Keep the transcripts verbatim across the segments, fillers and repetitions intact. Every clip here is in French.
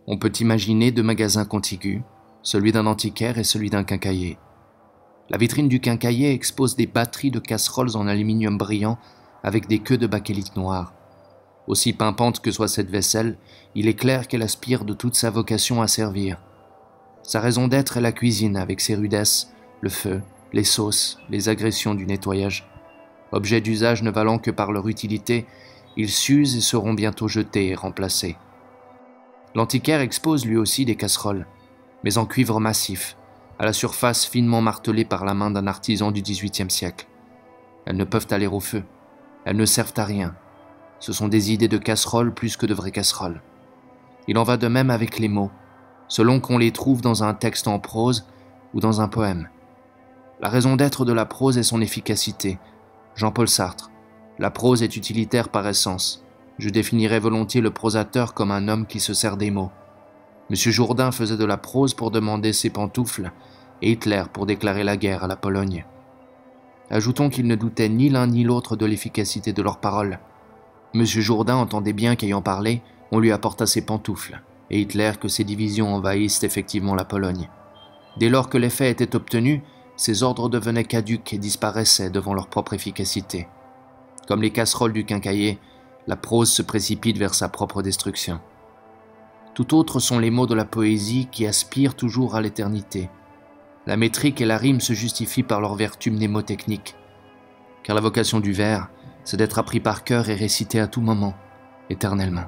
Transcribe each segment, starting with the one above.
On peut imaginer deux magasins contigus, celui d'un antiquaire et celui d'un quincaillier. La vitrine du quincaillier expose des batteries de casseroles en aluminium brillant avec des queues de bakélite noire. Aussi pimpante que soit cette vaisselle, il est clair qu'elle aspire de toute sa vocation à servir. Sa raison d'être est la cuisine avec ses rudesses, le feu, les sauces, les agressions du nettoyage. Objets d'usage ne valant que par leur utilité, ils s'usent et seront bientôt jetés et remplacés. L'antiquaire expose lui aussi des casseroles, mais en cuivre massif, à la surface finement martelée par la main d'un artisan du dix-huitième siècle. Elles ne peuvent aller au feu, elles ne servent à rien. Ce sont des idées de casseroles plus que de vraies casseroles. Il en va de même avec les mots, selon qu'on les trouve dans un texte en prose ou dans un poème. La raison d'être de la prose est son efficacité. Jean-Paul Sartre. La prose est utilitaire par essence. Je définirais volontiers le prosateur comme un homme qui se sert des mots. Monsieur Jourdain faisait de la prose pour demander ses pantoufles et Hitler pour déclarer la guerre à la Pologne. Ajoutons qu'ils ne doutaient ni l'un ni l'autre de l'efficacité de leurs paroles. Monsieur Jourdain entendait bien qu'ayant parlé, on lui apporta ses pantoufles, et Hitler que ses divisions envahissent effectivement la Pologne. Dès lors que l'effet était obtenu, ces ordres devenaient caducs et disparaissaient devant leur propre efficacité. Comme les casseroles du quincaillier, la prose se précipite vers sa propre destruction. Tout autre sont les mots de la poésie qui aspirent toujours à l'éternité. La métrique et la rime se justifient par leur vertu mnémotechnique, car la vocation du vers, c'est d'être appris par cœur et récité à tout moment, éternellement.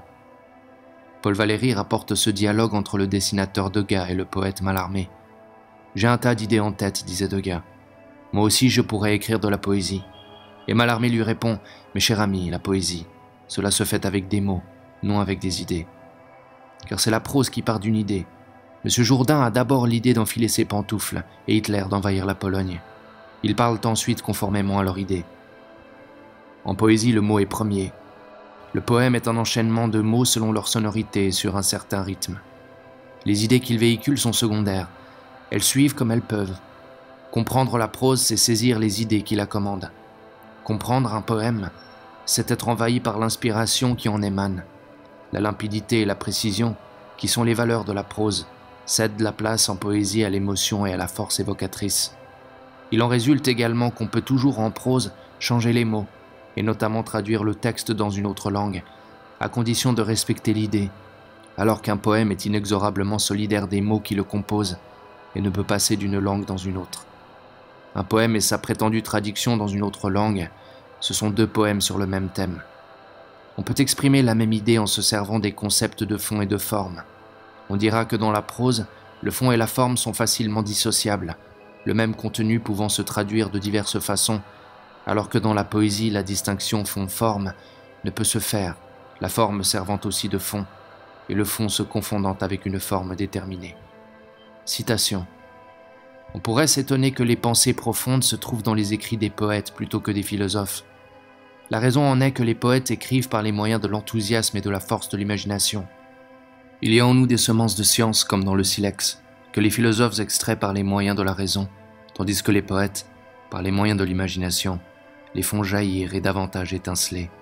Paul Valéry rapporte ce dialogue entre le dessinateur Degas et le poète Mallarmé. « J'ai un tas d'idées en tête, disait Degas. Moi aussi je pourrais écrire de la poésie. » Et Mallarmé lui répond « Mais cher ami, la poésie, cela se fait avec des mots, non avec des idées. Car c'est la prose qui part d'une idée. Monsieur Jourdain a d'abord l'idée d'enfiler ses pantoufles et Hitler d'envahir la Pologne. Ils parlent ensuite conformément à leur idée. En poésie, le mot est premier. Le poème est un enchaînement de mots selon leur sonorité et sur un certain rythme. Les idées qu'ils véhiculent sont secondaires. Elles suivent comme elles peuvent. Comprendre la prose, c'est saisir les idées qui la commandent. Comprendre un poème, c'est être envahi par l'inspiration qui en émane. La limpidité et la précision, qui sont les valeurs de la prose, cèdent la place en poésie à l'émotion et à la force évocatrice. Il en résulte également qu'on peut toujours en prose changer les mots, et notamment traduire le texte dans une autre langue, à condition de respecter l'idée, alors qu'un poème est inexorablement solidaire des mots qui le composent et ne peut passer d'une langue dans une autre. Un poème et sa prétendue traduction dans une autre langue, ce sont deux poèmes sur le même thème. On peut exprimer la même idée en se servant des concepts de fond et de forme. On dira que dans la prose, le fond et la forme sont facilement dissociables, le même contenu pouvant se traduire de diverses façons, alors que dans la poésie, la distinction fond-forme ne peut se faire, la forme servant aussi de fond, et le fond se confondant avec une forme déterminée. Citation. On pourrait s'étonner que les pensées profondes se trouvent dans les écrits des poètes plutôt que des philosophes. La raison en est que les poètes écrivent par les moyens de l'enthousiasme et de la force de l'imagination. Il y a en nous des semences de science, comme dans le silex, que les philosophes extraient par les moyens de la raison, tandis que les poètes, par les moyens de l'imagination, les font jaillir et davantage étinceler.